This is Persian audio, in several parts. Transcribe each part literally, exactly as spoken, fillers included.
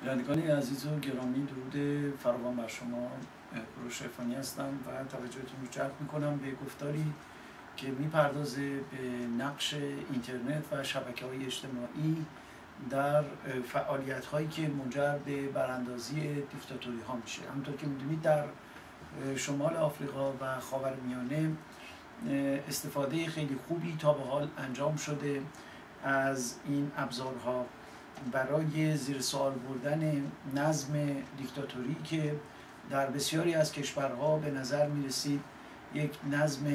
بینندگان عزیز و گرامی، درود فراوان بر شما. کوروش عرفانی هستم و توجهتون رو جلب میکنم به گفتاری که میپردازه به نقش اینترنت و شبکه‌های اجتماعی در فعالیت هایی که منجر به براندازی دیکتاتوری ها میشه. همونطور که میدونید در شمال آفریقا و خاورمیانه استفاده خیلی خوبی تا به حال انجام شده از این ابزارها برای زیر سوال بردن نظم دیکتاتوری که در بسیاری از کشورها به نظر می رسید یک نظم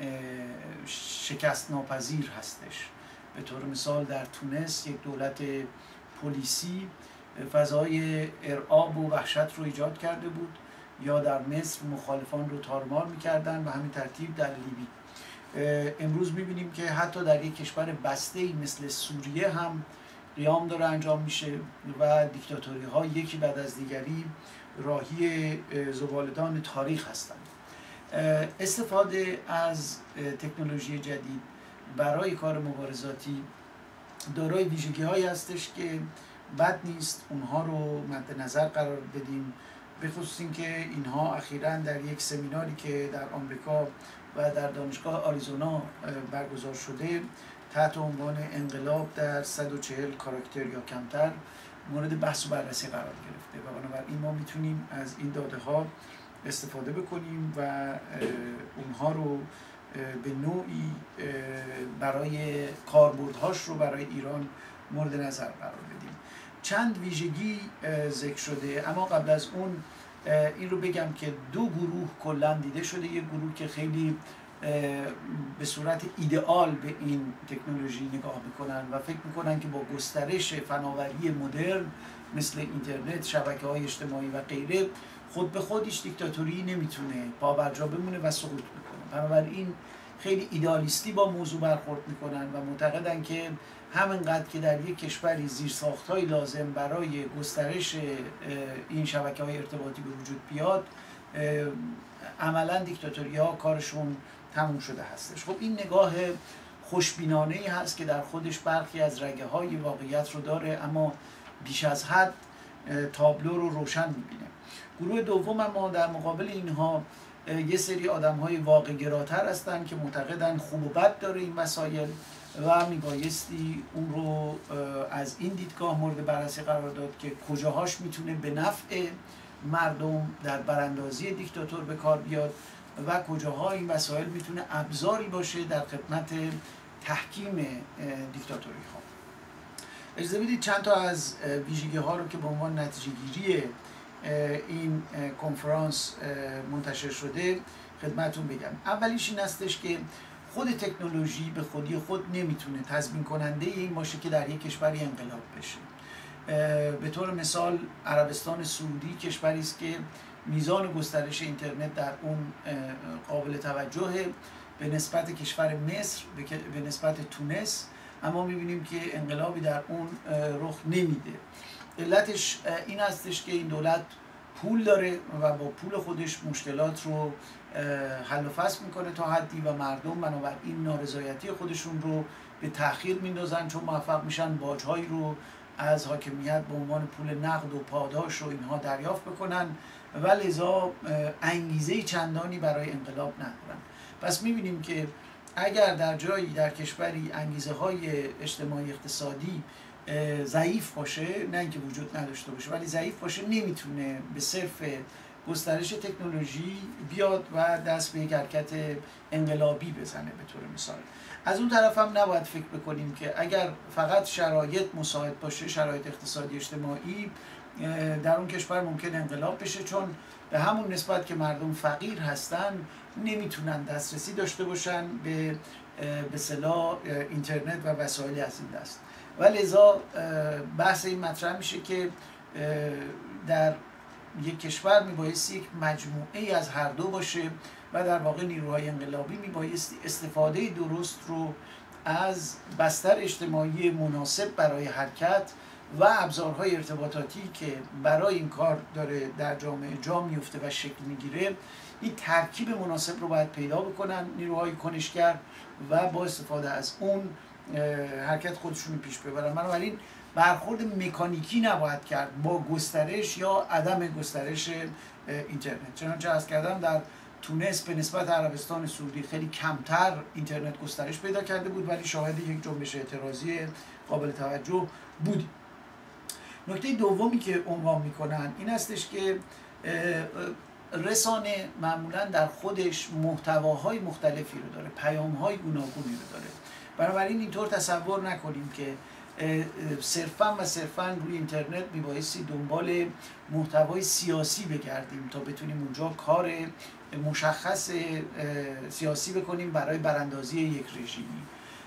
شکست ناپذیر هستش. به طور مثال در تونس یک دولت پلیسی فضای ارعاب و وحشت رو ایجاد کرده بود، یا در مصر مخالفان رو تارمار می‌کردند و همین ترتیب در لیبی. امروز می‌بینیم که حتی در یک کشور بسته‌ای مثل سوریه هم قیام داره انجام میشه و دیکتاتوری ها یکی بعد از دیگری راهی زبالدان تاریخ هستند. استفاده از تکنولوژی جدید برای کار مبارزاتی دارای ویژگی هایی هستش که بد نیست اونها رو مد نظر قرار بدیم، به خصوص اینکه اینها اخیراً در یک سمیناری که در آمریکا و در دانشگاه آریزونا برگزار شده تحت عنوان انقلاب در صد و چهل کاراکتر یا کمتر مورد بحث و بررسی قرار گرفته و بنابراین ما میتونیم از این داده ها استفاده بکنیم و اونها رو به نوعی برای کاربردهاش رو برای ایران مورد نظر قرار بدیم. چند ویژگی ذکر شده، اما قبل از اون این رو بگم که دو گروه کلا دیده شده. یک گروه که خیلی به صورت ایدئال به این تکنولوژی نگاه میکنن و فکر میکنن که با گسترش فناوری مدرن مثل اینترنت، شبکه‌های اجتماعی و غیره خود به خود هیچ دیکتاتوری نمیتونه پابرجا بمونه و سقوط میکنه. بنابراین خیلی ایدئالیستی با موضوع برخورد میکنن و معتقدن که همینقدر که در یک کشوری زیرساخت‌های لازم برای گسترش این شبکه‌های ارتباطی به وجود بیاد، عملاً دیکتاتوری‌ها کارشون تموم شده هستش. خب این نگاه خوشبینانه‌ای هست که در خودش برخی از رگه‌های واقعیت رو داره، اما بیش از حد تابلو رو روشن می‌بینه. گروه دوم ما در مقابل اینها یه سری آدم‌های واقع‌گراتر هستن که معتقدن خوب و بد داره این وسایل و میبایستی اون رو از این دیدگاه مورد بررسی قرار داد که کجاهاش میتونه به نفع مردم در براندازی دیکتاتور به کار بیاد و کجاها این وسایل میتونه ابزاری باشه در خدمت تحکیم دیکتاتوری ها. اجازه بدید چند تا از ویژگی ها رو که به عنوان نتیجه گیری این کنفرانس منتشر شده خدمتون بگم. اولیش این هستش که خود تکنولوژی به خودی خود نمیتونه تضمین کننده این باشه که در یک کشوری انقلاب بشه. به طور مثال عربستان سعودی کشوری است که میزان گسترش اینترنت در اون قابل توجهه به نسبت کشور مصر، به نسبت تونس، اما میبینیم که انقلابی در اون رخ نمیده. علتش این هستش که این دولت پول داره و با پول خودش مشکلات رو حل و فصل میکنه تا حدی و مردم بنابراین نارضایتی خودشون رو به تأخیر میندازن، چون موفق میشن باج‌هایی رو از حاکمیت به عنوان پول نقد و پاداش و اینها دریافت بکنن و لذا انگیزه چندانی برای انقلاب ندارن. پس میبینیم که اگر در جایی در کشوری انگیزه های اجتماعی اقتصادی ضعیف باشه، نه اینکه وجود نداشته باشه ولی ضعیف باشه، نمیتونه به صرف گسترش تکنولوژی بیاد و دست به یک حرکت انقلابی بزنه به طور مثال. از اون طرف هم نباید فکر بکنیم که اگر فقط شرایط مساعد باشه، شرایط اقتصادی اجتماعی، در اون کشور ممکن انقلاب بشه، چون به همون نسبت که مردم فقیر هستن نمیتونن دسترسی داشته باشن به به اصطلاح اینترنت و وسایل از این دست. و لذا بحث این مطرح میشه که در یک کشور میبایستی یک مجموعه از هر دو باشه و در واقع نیروهای انقلابی میبایستی استفاده درست رو از بستر اجتماعی مناسب برای حرکت و ابزارهای ارتباطاتی که برای این کار داره در جامعه جا میفته و شکل میگیره، این ترکیب مناسب رو باید پیدا بکنن نیروهای کنشگر و با استفاده از اون حرکت خودشون رو پیش ببرن. بنابراین برخورد مکانیکی نباید کرد با گسترش یا عدم گسترش اینترنت. چنانچه عرض کردم در تونس به نسبت عربستان سعودی خیلی کمتر اینترنت گسترش پیدا کرده بود، ولی شاهد یک جنبش اعتراضی قابل توجه بود. نکته دومی که عنوان میکنن این هستش که رسانه معمولا در خودش محتواهای مختلفی رو داره، پیامهای گوناگونی رو داره. بنابراین اینطور تصور نکنیم که صرفاً و صرفاً روی اینترنت میبایستی دنبال محتوای سیاسی بگردیم تا بتونیم اونجا کار مشخص سیاسی بکنیم برای براندازی یک رژیمی.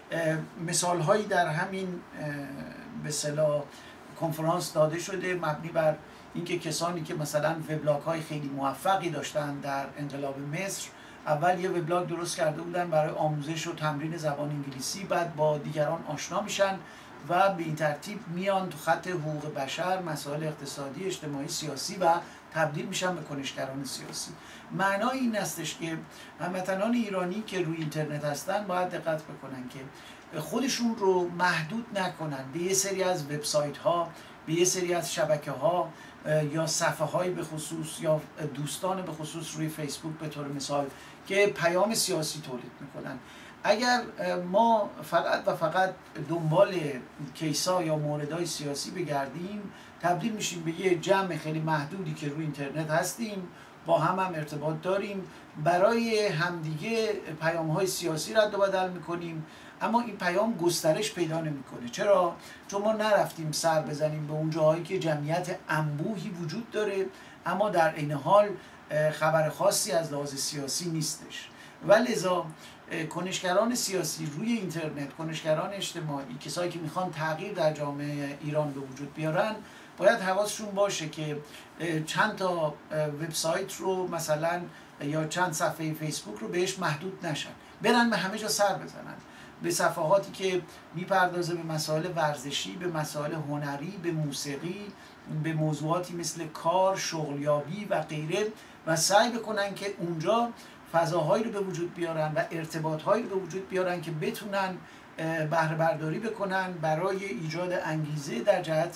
مثال هایی در همین به اصطلاح کنفرانس داده شده مبنی بر اینکه کسانی که مثلا وبلاگ های خیلی موفقی داشتن در انقلاب مصر، اول یه وبلاگ درست کرده بودن برای آموزش و تمرین زبان انگلیسی، بعد با دیگران آشنا میشن و به این ترتیب میان تو خط حقوق بشر، مسائل اقتصادی، اجتماعی، سیاسی و تبدیل میشن به کنشگران سیاسی. معنای این استش که هموطنان ایرانی که روی اینترنت هستن باید دقت بکنن که خودشون رو محدود نکنن به یه سری از وبسایت ها، به یه سری از شبکه ها یا صفحه های به خصوص یا دوستان به خصوص روی فیسبوک به طور مثال که پیام سیاسی تولید میکنن. اگر ما فقط و فقط دنبال کیسا یا موردهای سیاسی بگردیم، تبدیل میشیم به یه جمع خیلی محدودی که روی اینترنت هستیم، با هم هم ارتباط داریم، برای همدیگه پیام‌های سیاسی رد و بدل میکنیم، اما این پیام گسترش پیدا نمیکنه. چرا؟ چون ما نرفتیم سر بزنیم به اون جاهایی که جمعیت انبوهی وجود داره اما در عین حال خبر خاصی از لحاظ سیاسی نیستش. و لذا کنشگران سیاسی روی اینترنت، کنشگران اجتماعی، کسایی که میخوان تغییر در جامعه ایران به وجود بیارن، باید حواسشون باشه که چند تا وبسایت رو مثلا یا چند صفحه فیسبوک رو بهش محدود نشن، برن به همه جا سر بزنن، به صفحاتی که میپردازه به مسائل ورزشی، به مسائل هنری، به موسیقی، به موضوعاتی مثل کار، شغلیابی و غیره، و سعی بکنن که اونجا فضاهایی رو به وجود بیارن و ارتباطهایی رو به وجود بیارن که بتونن بهره برداری بکنن برای ایجاد انگیزه در جهت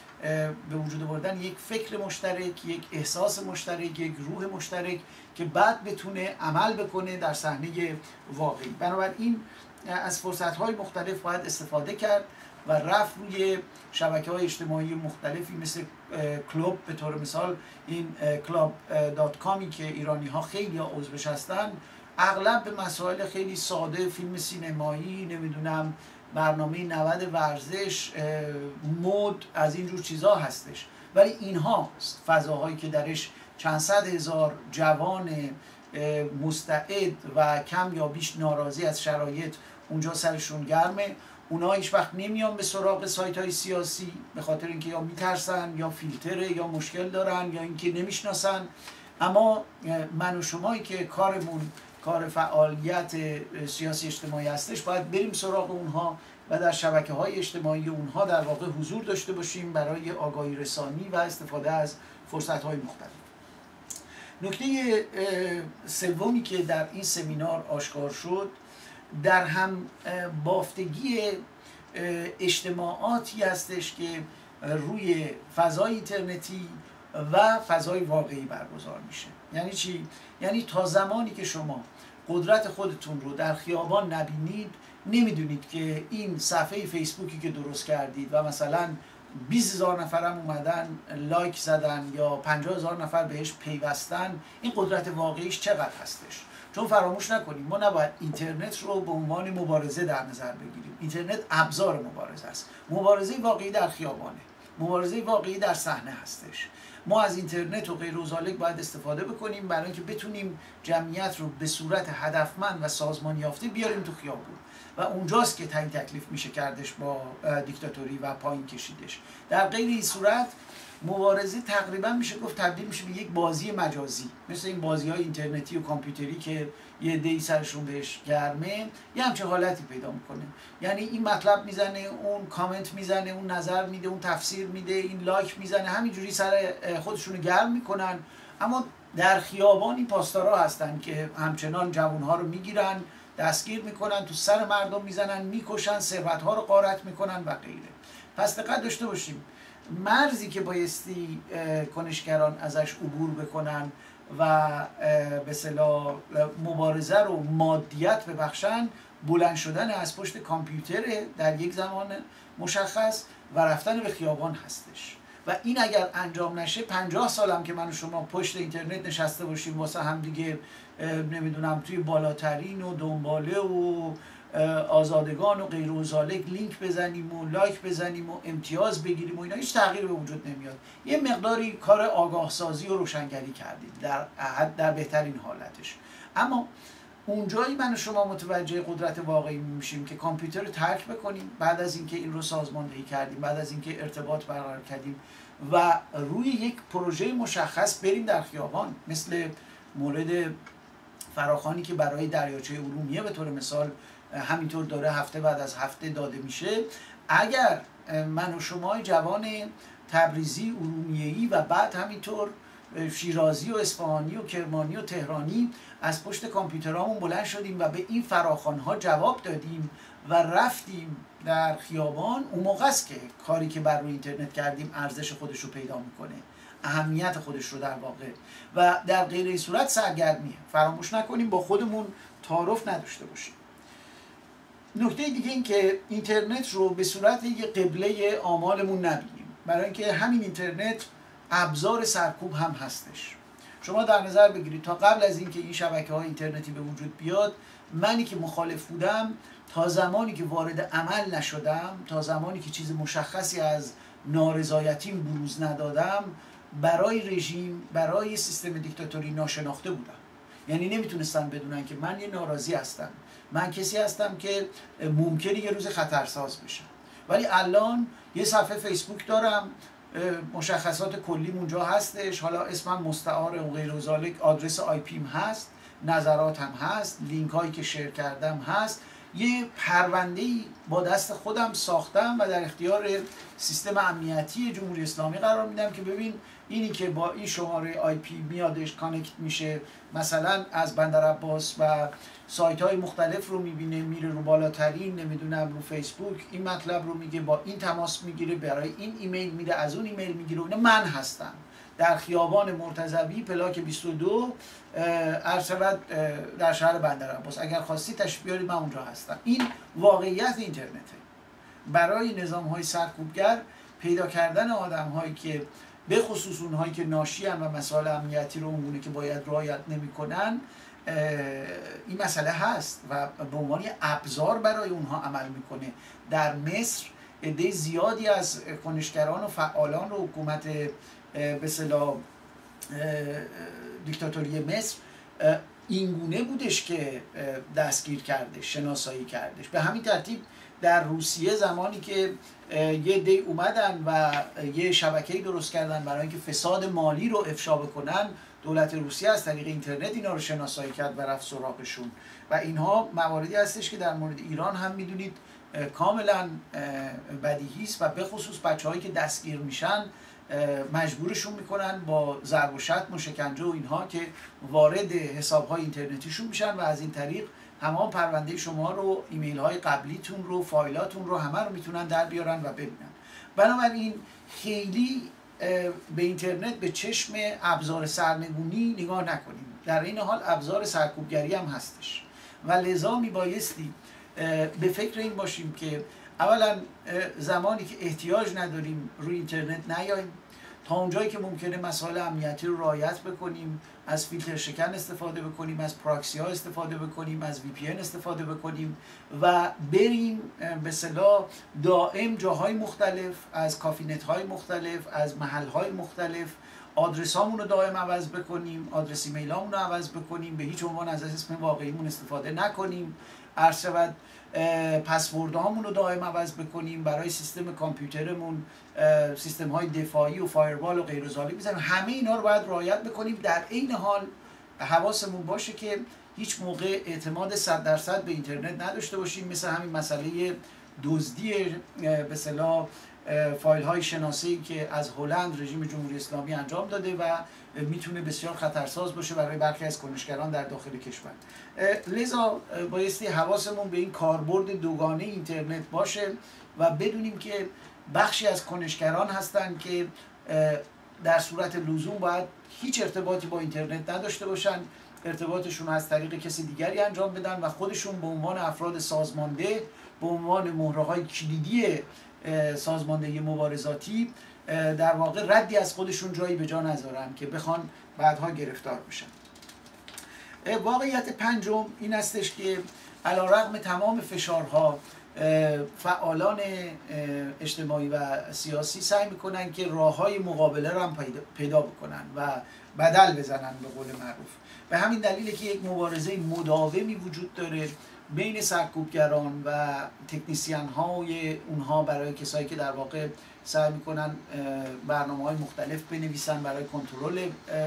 به وجود آوردن یک فکر مشترک، یک احساس مشترک، یک روح مشترک که بعد بتونه عمل بکنه در صحنه واقعی. بنابراین از فرصت‌های مختلف باید استفاده کرد و رفت روی شبکه‌های اجتماعی مختلفی مثل کلوب، به طور مثال این کلاب دات کامی که ایرانی‌ها خیلی عضوش هستن، اغلب به مسائل خیلی ساده، فیلم سینمایی، نمیدونم برنامه نود ورزش، مد، از این جور چیزا هستش، ولی اینها فضاهایی که درش چند صد هزار جوان مستعد و کم یا بیش ناراضی از شرایط اونجا سرشون گرمه. اونا هیچ وقت نمیان به سراغ سایت های سیاسی به خاطر اینکه یا میترسن یا فیلتره یا مشکل دارن یا اینکه نمیشناسن. اما من و شمایی که کارمون کار فعالیت سیاسی اجتماعی هستش باید بریم سراغ اونها و در شبکه های اجتماعی اونها در واقع حضور داشته باشیم برای آگاهی رسانی و استفاده از فرصت های مختلف. نکته سومی که در این سمینار آشکار شد در هم بافتگی اجتماعاتی هستش که روی فضای اینترنتی و فضای واقعی برگزار میشه. یعنی چی؟ یعنی تا زمانی که شما قدرت خودتون رو در خیابان نبینید، نمیدونید که این صفحه فیسبوکی که درست کردید و مثلا بیست هزار نفرم اومدن لایک زدن یا پنجاه هزار نفر بهش پیوستن، این قدرت واقعیش چقدر هستش. چون فراموش نکنیم ما نباید اینترنت رو به عنوان مبارزه در نظر بگیریم. اینترنت ابزار مبارزه است. مبارزه واقعی در خیابانه، مبارزه واقعی در صحنه هستش. ما از اینترنت و غیر و ذالک باید استفاده بکنیم برای اینکه بتونیم جمعیت رو به صورت هدفمند و سازمان یافته بیاریم تو خیابون و اونجاست که تعیین تکلیف میشه کردش با دیکتاتوری و پایین کشیدش. در غیر این صورت مبارزه تقریبا میشه گفت تبدیل میشه به یک بازی مجازی، مثل این بازی های اینترنتی و کامپیوتری که یه عده‌ای سرشون بهش گرمه، یه همچین حالتی پیدا میکنه. یعنی این مطلب میزنه، اون کامنت میزنه، اون نظر میده، اون تفسیر میده، این لایک میزنه، همینجوری سر خودشونو گرم میکنن. اما در خیابان این پاسدارا هستن که همچنان جوانها رو میگیرن، دستگیر میکنن، تو سر مردم میزنن، میکشن، ثروت‌ها رو غارت میکنن و غیره. پس دقت داشته باشیم مرزی که بایستی کنشگران ازش عبور بکنن و به اصطلاح مبارزه رو مادیت ببخشن، بلند شدن از پشت کامپیوتر در یک زمان مشخص و رفتن به خیابان هستش. و این اگر انجام نشه، پنجاه سالم که من و شما پشت اینترنت نشسته باشیم واسه هم دیگه نمیدونم توی بالاترین و دنباله و آزادگان و غیر و ذالک لینک بزنیم و لایک بزنیم و امتیاز بگیریم و اینا، هیچ تغییری به وجود نمیاد. یه مقداری کار آگاه سازی و روشنگری کردیم در در بهترین حالتش. اما اونجایی من و شما متوجه قدرت واقعی میشیم که کامپیوتر رو ترک بکنیم بعد از اینکه این رو سازماندهی کردیم، بعد از اینکه ارتباط برقرار کردیم و روی یک پروژه مشخص بریم در خیابان. مثل مورد فراخوانی که برای دریاچه ارومیه به طور مثال همینطور داره هفته بعد از هفته داده میشه. اگر من و شما جوان تبریزی، ارومیه‌ای و بعد همینطور شیرازی و اصفهانی و کرمانی و تهرانی از پشت کامپیوترامون بلند شدیم و به این فراخوان‌ها جواب دادیم و رفتیم در خیابان، اون موقع است که کاری که بر روی اینترنت کردیم ارزش خودش رو پیدا میکنه، اهمیت خودش رو در واقع، و در غیر این صورت سرگرمیه. فراموش نکنیم با خودمون تعارف نداشته باشیم. نکته دیگه این که اینترنت رو به صورت یک قبله آمالمون نبینیم، برای اینکه همین اینترنت ابزار سرکوب هم هستش. شما در نظر بگیرید تا قبل از اینکه این شبکه‌های اینترنتی به وجود بیاد، منی که مخالف بودم تا زمانی که وارد عمل نشدم، تا زمانی که چیز مشخصی از نارضایتیم بروز ندادم، برای رژیم، برای سیستم دیکتاتوری ناشناخته بودم. یعنی نمیتونستن بدونن که من یه ناراضی هستم، من کسی هستم که ممکنه یه روز خطرساز بشم. ولی الان یه صفحه فیسبوک دارم، مشخصات کلی اونجا هستش، حالا اسمم مستعار و غیر و ذالک، آدرس آی پیم هست، نظراتم هست، لینک هایی که شیر کردم هست، یه پرونده‌ای با دست خودم ساختم و در اختیار سیستم امنیتی جمهوری اسلامی قرار میدم که ببین اینی که با این شماره آی پی میادش کانکت میشه، مثلا از بندرعباس و سایت های مختلف رو میبینه، میره رو بالاترین نمیدونم رو فیسبوک این مطلب رو میگه، با این تماس میگیره، برای این ایمیل میده، از اون ایمیل میگیره. اون من هستم در خیابان مرتضوی پلاک بیست و دو ارشد در شهر بندرعباس، اگر خواستی تشریف بیارید من اونجا هستم. این واقعیت اینترنته. برای نظام های سرکوبگر پیدا کردن آدم هایی که به خصوص اونهایی که ناشیان و مسائل امنیتی رو اونگونه که باید رعایت نمی‌کنن، این مسئله هست و به عنوان ابزار برای اونها عمل میکنه. در مصر عده زیادی از کنشگران و فعالان رو حکومت به اصطلاح دیکتاتوری مصر اینگونه بودش که دستگیر کردش، شناسایی کردش. به همین ترتیب در روسیه زمانی که یه عده اومدن و یه شبکه‌ای درست کردن برای اینکه فساد مالی رو افشا بکنن، دولت روسیه از طریق اینترنت اینا رو شناسایی کرد و رفت سراغشون. و اینها مواردی هستش که در مورد ایران هم میدونید کاملا بدیهی است و به خصوص بچه‌هایی که دستگیر میشن مجبورشون میکنن با ضرب و شتم و شکنجه و اینها که وارد حساب‌های اینترنتیشون میشن و از این طریق تمام پرونده شما رو، ایمیل های قبلیتون رو، فایلاتون رو همه رو میتونن در بیارن و ببینن. بنابراین خیلی به اینترنت به چشم ابزار سرنگونی نگاه نکنیم، در این حال ابزار سرکوبگری هم هستش و لذا میبایستی به فکر این باشیم که اولا زمانی که احتیاج نداریم روی اینترنت نیاییم، تا اونجایی که ممکنه مسائل امنیتی رو رعایت بکنیم، از فیلتر شکن استفاده بکنیم، از پراکسی ها استفاده بکنیم، از وی پی ان استفاده بکنیم و بریم به اصطلاح دائم جاهای مختلف، از کافینت های مختلف، از محل های مختلف آدرس هامون رو دائم عوض بکنیم، آدرس ایمیل هامون رو عوض بکنیم، به هیچ عنوان از اسم واقعیمون استفاده نکنیم، عرض شود پسورد هامون رو دائم عوض بکنیم، برای سیستم کامپیوترمون سیستم های دفاعی و فایروال و غیر و ذالک بزنیم. همه اینا رو باید رعایت بکنیم. در این حال حواسمون باشه که هیچ موقع اعتماد صد درصد به اینترنت نداشته باشیم. مثل همین مسئله دزدی به اصطلاح فایل های شناسه‌ای که از هلند رژیم جمهوری اسلامی انجام داده و میتونه بسیار خطرساز باشه برای برخی از کنشگران در داخل کشور. لذا بایستی حواسمون به این کاربرد دوگانه اینترنت باشه و بدونیم که بخشی از کنشگران هستن که در صورت لزوم باید هیچ ارتباطی با اینترنت نداشته باشن، ارتباطشون از طریق کسی دیگری انجام بدن و خودشون به عنوان افراد سازمانده، به عنوان مهره‌های کلیدی سازماندهی مبارزاتی در واقع ردی از خودشون جایی به جا نذارن که بخوان بعدها گرفتار بشن. واقعیت پنجم این استش که علیرغم تمام فشارها فعالان اجتماعی و سیاسی سعی میکنن که راههای مقابله رو هم پیدا بکنن و بدل بزنن به قول معروف. به همین دلیله که یک مبارزه مداومی وجود داره بین سرکوبگران و تکنیسیان های اونها برای کسایی که در واقع سعی میکنن برنامه های مختلف بنویسن برای کنترل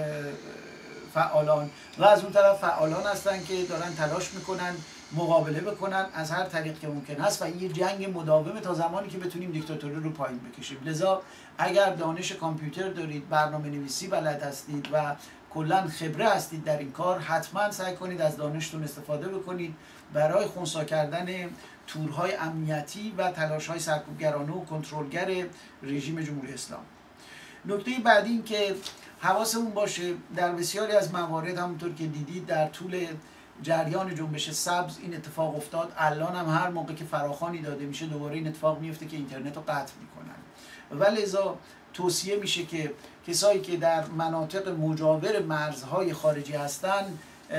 فعالان، و از اون طرف فعالان هستن که دارن تلاش میکنن مقابله بکنن از هر طریق که ممکن است و این یه جنگ مداومه تا زمانی که بتونیم دیکتاتوری رو پایین بکشیم. لذا اگر دانش کامپیوتر دارید، برنامه نویسی بلد هستید و کلا خبره هستید در این کار، حتما سعی کنید از دانشتون استفاده بکنید برای خنثی کردن تورهای امنیتی و تلاش‌های سرکوبگرانه و کنترلگر رژیم جمهوری اسلامی. نکته بعدی این که حواسمون باشه در بسیاری از موارد همونطور که دیدید در طول جریان جنبش سبز این اتفاق افتاد، الان هم هر موقع که فراخوانی داده میشه دوباره این اتفاق میفته که اینترنت رو قطع میکنن و لذا توصیه میشه که کسایی که در مناطق مجاور مرزهای خارجی هستن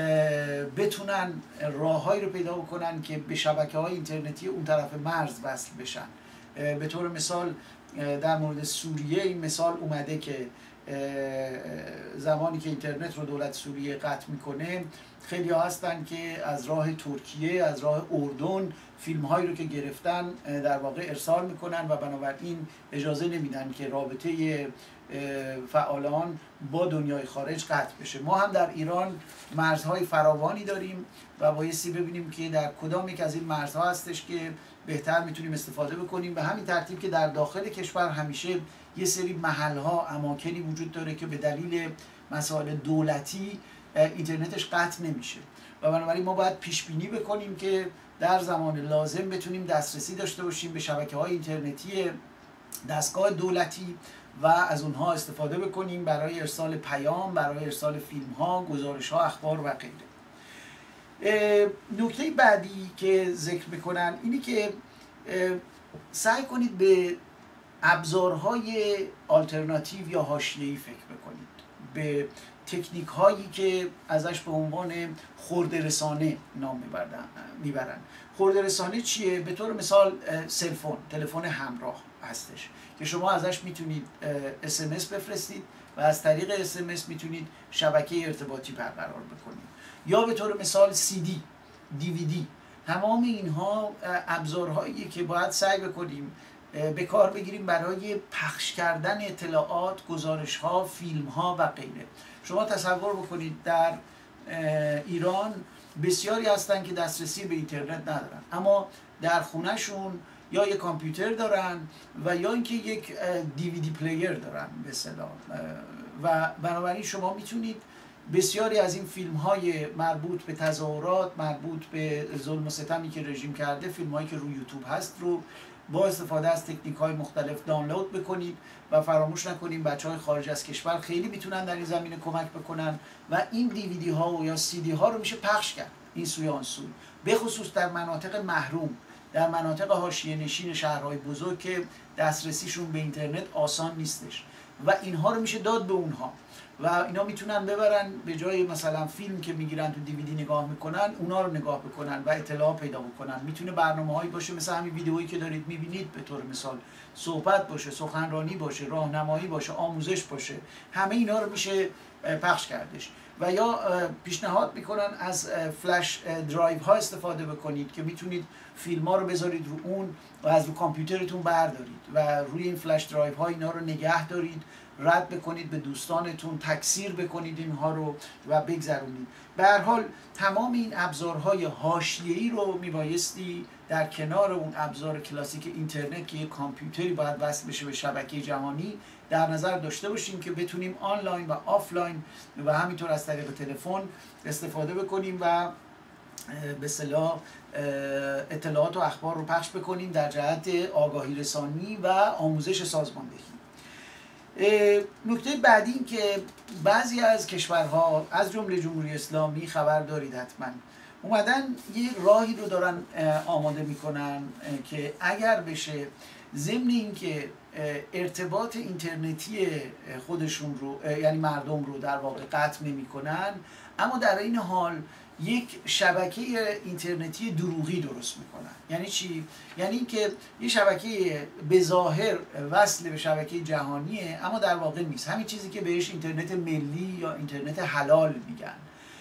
بتونن راههایی رو پیدا بکنن که به شبکه‌های اینترنتی اون طرف مرز وصل بشن. به طور مثال در مورد سوریه این مثال اومده که زمانی که اینترنت رو دولت سوریه قطع میکنه خیلی ها هستن که از راه ترکیه، از راه اردن فیلم هایی رو که گرفتن در واقع ارسال میکنن و بنابراین اجازه نمیدن که رابطه فعالان با دنیای خارج قطع بشه. ما هم در ایران مرزهای فراوانی داریم و بایستی ببینیم که در کدام یک از این مرزها هستش که بهتر میتونیم استفاده بکنیم. به همین ترتیب که در داخل کشور همیشه یه سری محلها، اماکنی وجود داره که به دلیل مسائل دولتی اینترنتش قطع نمیشه و بنابراین ما باید پیش بینی بکنیم که در زمان لازم بتونیم دسترسی داشته باشیم به شبکه‌های اینترنتی دستگاه دولتی و از اونها استفاده بکنیم برای ارسال پیام، برای ارسال فیلم‌ها، گزارش‌ها، اخبار و غیره. نکته بعدی که ذکر میکنن اینی که سعی کنید به ابزارهای آلترناتیو یا حاشیه‌ای فکر بکنید، به تکنیک هایی که ازش به عنوان خرده رسانه نام میبرن. خرده رسانه چیه؟ به طور مثال سلفون، تلفن همراه هستش که شما ازش میتونید اس ام اس بفرستید و از طریق اس ام اس میتونید شبکه ارتباطی برقرار بکنید، یا به طور مثال سی دی، دی وی دی. تمام اینها ابزارهایی که باید سعی بکنیم به کار بگیریم برای پخش کردن اطلاعات، گزارش‌ها، فیلم‌ها و غیره. شما تصور بکنید در ایران بسیاری هستن که دسترسی به اینترنت ندارن اما در خونهشون یا یک کامپیوتر دارن و یا اینکه یک دی وی دی پلیر دارن به اصطلاح، و بنابراین شما میتونید بسیاری از این فیلم های مربوط به تظاهرات، مربوط به ظلم و ستمی که رژیم کرده، فیلم هایی که روی یوتیوب هست رو با استفاده از تکنیک های مختلف دانلود بکنید و فراموش نکنیم بچه های خارج از کشور خیلی میتونن در این زمینه کمک بکنن و این دیویدی ها و یا سی دی ها رو میشه پخش کرد این سوی آن سوی، به خصوص در مناطق محروم، در مناطق حاشیه نشین شهرهای بزرگ که دسترسیشون به اینترنت آسان نیستش و اینها رو میشه داد به اونها و اینا میتونن ببرن به جای مثلا فیلم که میگیرن تو دیویدی نگاه میکنن، اونا رو نگاه بکنن و اطلاع پیدا بکنن. میتونه برنامه‌هایی باشه مثل همین ویدئویی که دارید میبینید، به طور مثال صحبت باشه، سخنرانی باشه، راهنمایی باشه، آموزش باشه، همه اینا رو میشه پخش کردش. و یا پیشنهاد میکنن از فلش درایو ها استفاده بکنید که میتونید فیلم ها رو بذارید رو اون و از رو کامپیوترتون بردارید و روی این فلش درایو ها اینا رو نگه دارید، رد بکنید به دوستانتون، تکثیر بکنید اینها رو و بگذرونید. به هر حال تمام این ابزارهای حاشیه‌ای رو میبایستی در کنار اون ابزار کلاسیک اینترنت که یک کامپیوتری باید وصل بشه به شبکه جهانی در نظر داشته باشیم که بتونیم آنلاین و آفلاین و همینطور از طریق تلفن استفاده بکنیم و به اصطلاح اطلاعات و اخبار رو پخش بکنیم در جهت آگاهی رسانی و آموزش سازماندهی. نکته بعدی این که بعضی از کشورها از جمله جمهوری اسلامی خبر دارید حتما اومدن یه راهی رو دارن آماده میکنن که اگر بشه ضمن اینکه ارتباط اینترنتی خودشون رو یعنی مردم رو در واقع قطع نمیکنن، اما در این حال یک شبکه اینترنتی دروغی درست میکنن. یعنی چی؟ یعنی اینکه یه شبکه به ظاهر وصل به شبکه جهانیه اما در واقع نیست، همین چیزی که بهش اینترنت ملی یا اینترنت حلال میگن.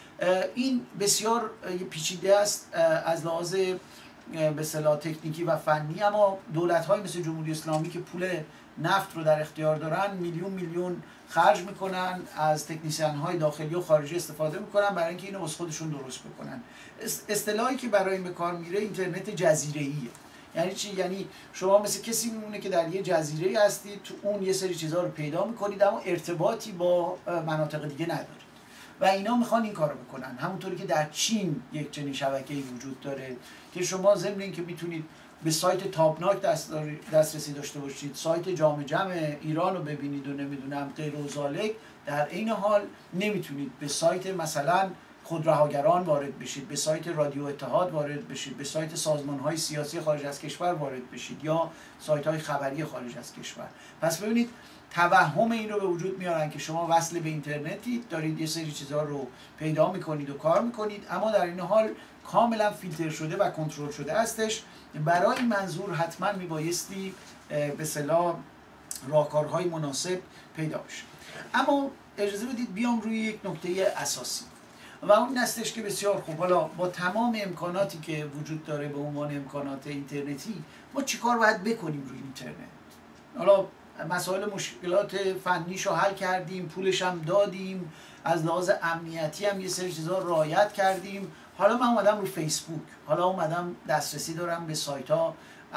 این بسیار پیچیده است از لحاظ به اصطلاح تکنیکی و فنی، اما دولت‌های مثل جمهوری اسلامی که پول نفت رو در اختیار دارن میلیون میلیون خرج میکنن، از تکنیسیان‌های داخلی و خارجی استفاده میکنن برای اینکه اینو از خودشون درست بکنن. اصطلاحی که برای این به کار میره اینترنت جزیره‌ایه. یعنی چی؟ یعنی شما مثل کسی میمونه که در یه جزیره هستید، تو اون یه سری چیزها رو پیدا میکنید اما ارتباطی با مناطق دیگه ندارید و اینا میخوان این کارو بکنن. همونطوری که در چین یک چنین شبکه‌ای وجود داره که شما ضمن اینکه میتونید به سایت تابناک دست دسترسی داشته باشید، سایت جام جم ایران رو ببینید و نمیدونم غیر و ذالک، در این حال نمیتونید به سایت مثلا خودرهاگران وارد بشید، به سایت رادیو اتحاد وارد بشید، به سایت سازمان‌های سیاسی خارج از کشور وارد بشید یا سایت‌های خبری خارج از کشور. پس ببینید توهم این رو به وجود میارن که شما وصل به اینترنتی دارید، یه سری چیزها رو پیدا میکنید و کار میکنید، اما در این حال کاملا فیلتر شده و کنترل شده هستش. برای این منظور حتما میبایستی به اصطلاح راهکارهای مناسب پیدا بشه. اما اجازه بدید بیام روی یک نکته اساسی و اون هستش که بسیار خوب، حالا با تمام امکاناتی که وجود داره به عنوان امکانات اینترنتی ما چیکار باید بکنیم روی اینترنت؟ حالا مسائل مشکلات فنیشو حل کردیم، پولش هم دادیم، از لحاظ امنیتی هم یه سری چیزا رعایت کردیم. حالا من اومدم رو فیسبوک، حالا اومدم دسترسی دارم به سایت ها،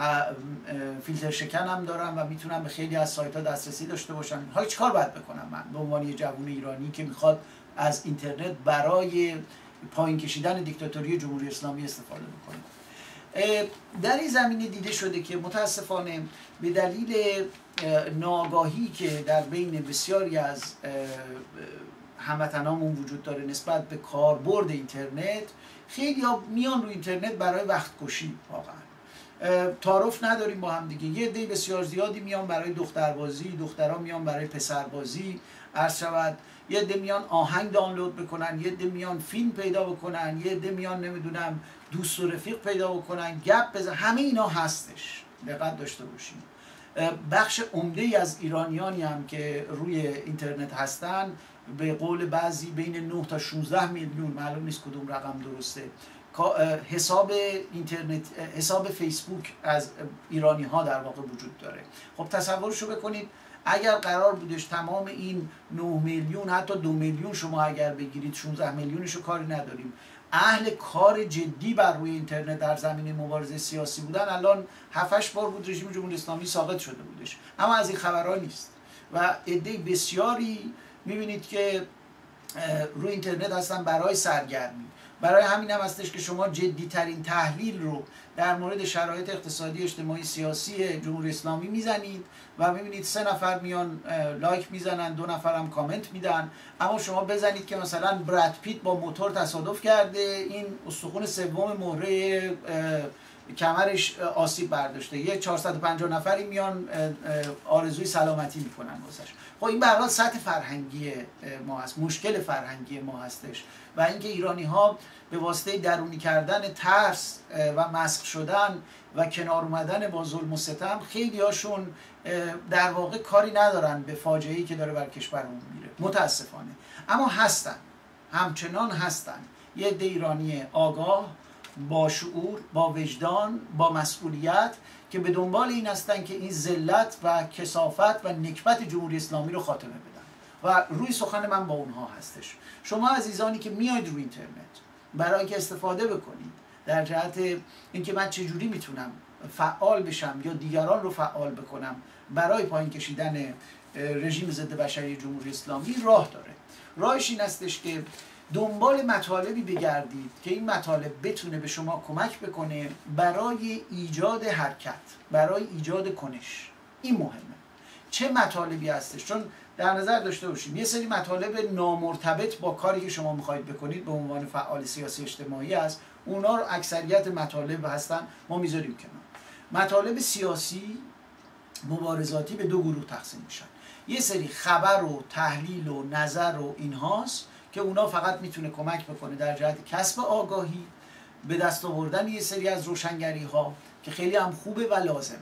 فیلتر شکنم دارم و میتونم به خیلی از سایت ها دسترسی داشته باشم. حالا چیکار باید بکنم من به عنوان یه جوون ایرانی که میخواد از اینترنت برای پایین کشیدن دیکتاتوری جمهوری اسلامی استفاده بکنه؟ در این زمینه دیده شده که متاسفانه به دلیل ناآگاهی که در بین بسیاری از هموطنامون وجود داره نسبت به کاربرد اینترنت، خیلی ها میان رو اینترنت برای وقت کشی. واقعا تعارف نداریم با هم دیگه. یه عده بسیار زیادی میان برای دختربازی، دخترها میان برای پسربازی عرض شود، یه عده میان آهنگ دانلود بکنن، یه عده میان فیلم پیدا بکنن، یه عده میان نمیدونم دوست و رفیق پیدا بکنن، گپ بزن. همه اینا هستش، دقت داشته باشیم. بخش عمده از ایرانیانی هم که روی اینترنت هستن، به قول بعضی بین نه تا شانزده میلیون، معلوم نیست کدوم رقم درسته، حساب اینترنت، حساب فیسبوک از ایرانی ها در واقع وجود داره. خب تصورشو بکنید اگر قرار بودش تمام این نه میلیون، حتی دو میلیون شما اگر بگیرید، شانزده میلیونشو کاری نداریم، اهل کار جدی بر روی اینترنت در زمینه مبارزه سیاسی بودن، الان هفت هشت بار بود رژیم جمهوری اسلامی ساقط شده بودش. اما از این خبرها نیست و عده بسیاری میبینید که روی اینترنت هستن برای سرگرمی. برای همین هم هستش که شما جدی ترین تحلیل رو در مورد شرایط اقتصادی اجتماعی سیاسی جمهوری اسلامی میزنید و میبینید سه نفر میان لایک میزنن، دو نفر هم کامنت میدن. اما شما بزنید که مثلا براد پیت با موتور تصادف کرده، این استخوان سوم مهره کمرش آسیب برداشته، یه چهارصد و پنجاه نفری میان آرزوی سلامتی میکنن واسش. خب این به هر حال سطح فرهنگی ما هست، مشکل فرهنگی ما هستش و اینکه ایرانی ها به واسطه درونی کردن ترس و مسخ شدن و کنار اومدن با ظلم و ستم، خیلی هاشون در واقع کاری ندارن به فاجعه‌ای که داره بر کشورمون میره متاسفانه. اما هستن، همچنان هستن یه عده ایرانی آگاه، با شعور، با وجدان، با مسئولیت که به دنبال این هستن که این ذلت و کثافت و نکبت جمهوری اسلامی رو خاتمه بدن و روی سخن من با اونها هستش. شما عزیزانی که میاید روی اینترنت برای اینکه استفاده بکنید در جهت اینکه من چجوری میتونم فعال بشم یا دیگران رو فعال بکنم برای پایین کشیدن رژیم ضد بشری جمهوری اسلامی، راه داره. راهش این هستش که دنبال مطالبی بگردید که این مطالب بتونه به شما کمک بکنه برای ایجاد حرکت، برای ایجاد کنش. این مهمه. چه مطالبی هستش؟ چون در نظر داشته باشیم یه سری مطالب نامرتبط با کاری که شما میخواهید بکنید به عنوان فعال سیاسی اجتماعی هست، اونا رو اکثریت مطالب هستن ما میذاریم کنار. مطالب سیاسی مبارزاتی به دو گروه تقسیم میشن. یه سری خبر و تحلیل و نظر و اینهاست که اونا فقط میتونه کمک بکنه در جهت کسب آگاهی، به دست آوردن یه سری از روشنگری ها که خیلی هم خوبه و لازمه،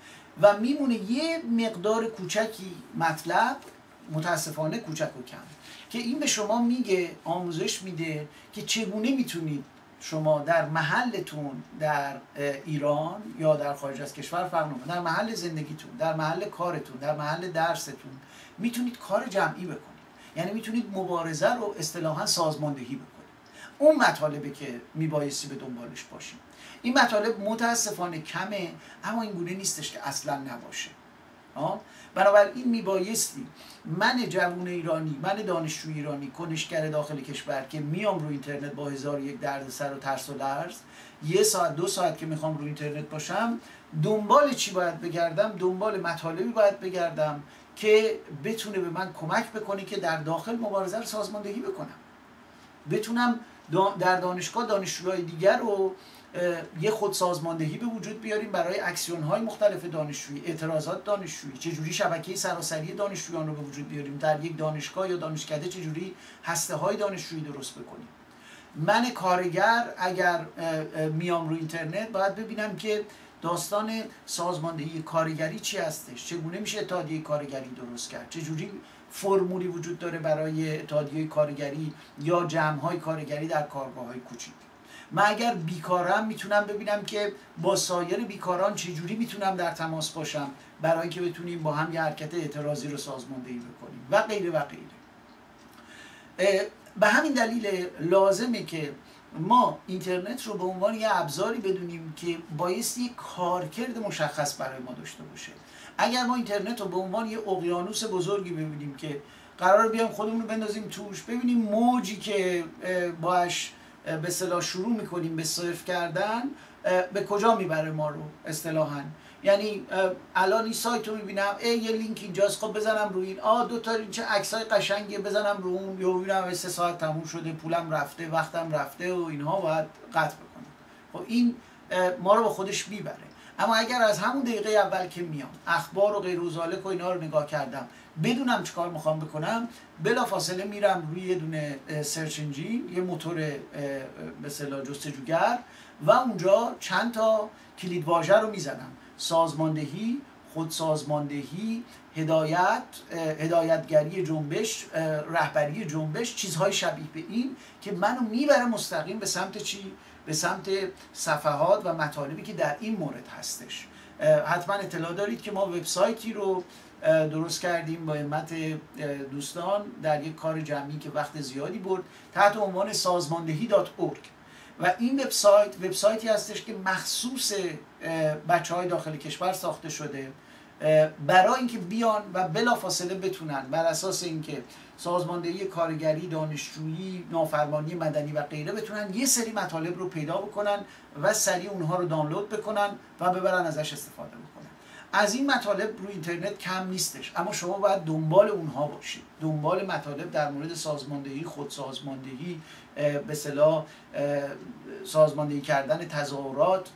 و میمونه یه مقدار کوچکی مطلب، متاسفانه کوچک و کم، که این به شما میگه، آموزش میده که چگونه میتونید شما در محلتون در ایران یا در خارج از کشور فرق نمیکنه، در محل زندگیتون، در محل کارتون، در محل درستون میتونید کار جمعی بکنید. یعنی میتونید مبارزه رو اصطلاحاً سازماندهی بکنید. اون مطالبه که میبایستی به دنبالش باشیم. این مطالب متاسفانه کمه، اما این گونه نیستش که اصلا نباشه. آه؟ بنابراین میبایستی من جوون ایرانی، من دانشجو ایرانی، کنشگر داخل کشور که میام رو اینترنت با هزار یک دردسر و ترس و لرز، یه ساعت دو ساعت که میخوام رو اینترنت باشم، دنبال چی باید بگردم؟ دنبال مطالبی باید بگردم که بتونه به من کمک بکنه که در داخل مبارزه رو سازماندهی بکنم. بتونم در دانشگاه دانشجوهای دیگر رو یه خود سازماندهی به وجود بیاریم برای اکسیون‌های مختلف دانشجویی، اعتراضات دانشجویی، چجوری شبکه سراسری دانشجویان رو به وجود بیاریم در یک دانشگاه یا دانشکده، چجوری هسته‌های دانشجویی درست بکنیم. من کارگر اگر میام رو اینترنت باید ببینم که داستان سازماندهی کارگری چی هستش، چگونه میشه اتحادیه کارگری درست کرد، چجوری فرمولی وجود داره برای اتحادیه کارگری یا جمع‌های کارگری در کارگاه‌های کوچیک. من اگر بیکارم میتونم ببینم که با سایر بیکاران چجوری میتونم در تماس باشم برای اینکه بتونیم با هم یه حرکت اعتراضی رو سازماندهی بکنیم و غیره و غیره. به همین دلیل لازمه که ما اینترنت رو به عنوان یه ابزاری بدونیم که بایستی یک کارکرد مشخص برای ما داشته باشه. اگر ما اینترنت رو به عنوان یه اقیانوس بزرگی ببینیم که قرار بیام خودمون رو بندازیم توش، ببینیم موجی که باش به اصطلاح شروع میکنیم به صرف کردن به کجا میبره ما رو اصطلاحاً. یعنی الان این سایت رو میبینم، ای یه لینک اینجاست، خب بزنم روی این، آ دو تا این چه عکسای قشنگه بزنم رو اون، یا ببینم سه ساعت تموم شده، پولم رفته، وقتم رفته و اینها، باید قطع بکنم. خب این ما رو به خودش میبره. اما اگر از همون دقیقه اول که میام اخبار و غیر و ذالک و اینا رو نگاه کردم، بدونم چیکار میخوام بکنم، بلافاصله میرم روی یه دونه سرچ انجین، یه موتور به اصطلاح جستجوگر، و اونجا چند تا کلید واژه رو میزنم: سازماندهی، خودسازماندهی، هدایت، هدایتگری جنبش، رهبری جنبش، چیزهای شبیه به این که منو میبره مستقیم به سمت چی؟ به سمت صفحات و مطالبی که در این مورد هستش. حتما اطلاع دارید که ما وبسایتی رو درست کردیم با همت دوستان در یک کار جمعی که وقت زیادی برد، تحت عنوان سازماندهی دات اورگ، و این وبسایت وبسایتی هستش که مخصوص بچه‌های داخل کشور ساخته شده برای اینکه بیان و بلافاصله بتونن بر اساس اینکه سازماندهی کارگری، دانشجویی، نافرمانی مدنی و غیره بتونن یه سری مطالب رو پیدا بکنن و سریع اونها رو دانلود بکنن و ببرن ازش استفاده بکنن. از این مطالب رو اینترنت کم نیستش، اما شما باید دنبال اونها باشید، دنبال مطالب در مورد سازماندهی، خودسازماندهی، به اصطلاح سازماندهی کردن تظاهرات،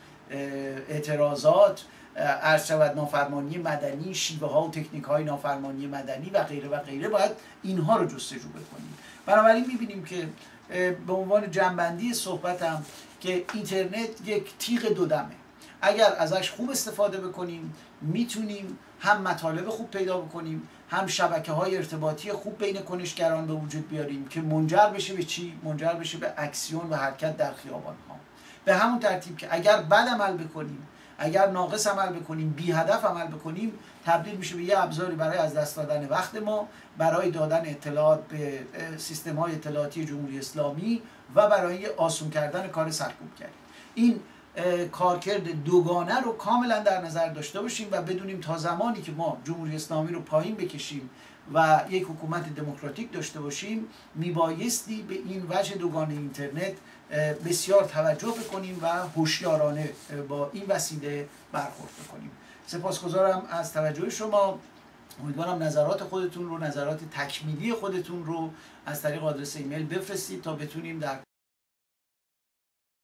اعتراضات، عرض شود نافرمانی مدنی، شیوه ها و تکنیک های نافرمانی مدنی و غیره و غیره، باید اینها رو جستجو بکنیم. بنابراین میبینیم که به عنوان جنبندی صحبتم که اینترنت یک تیغ دودمه. اگر ازش خوب استفاده بکنیم میتونیم هم مطالب خوب پیدا بکنیم، هم شبکه های ارتباطی خوب بین کنشگران به وجود بیاریم که منجر بشه به چی؟ منجر بشه به اکسیون و حرکت در خیابان ها. به همون ترتیب که اگر بد عمل بکنیم، اگر ناقص عمل بکنیم، بی هدف عمل بکنیم، تبدیل میشه به یه ابزاری برای از دست دادن وقت ما، برای دادن اطلاعات به سیستم های اطلاعاتی جمهوری اسلامی و برای آسون کردن کار سرکوب کردن. این کارکرد دوگانه رو کاملا در نظر داشته باشیم و بدونیم تا زمانی که ما جمهوری اسلامی رو پایین بکشیم و یک حکومت دموکراتیک داشته باشیم، میبایستی به این وجه دوگانه اینترنت بسیار توجه بکنیم و هوشیارانه با این وسیله برخورد بکنیم. سپاسگزارم از توجه شما. امیدوارم نظرات خودتون رو، نظرات تکمیلی خودتون رو از طریق آدرس ایمیل بفرستید تا بتونیم در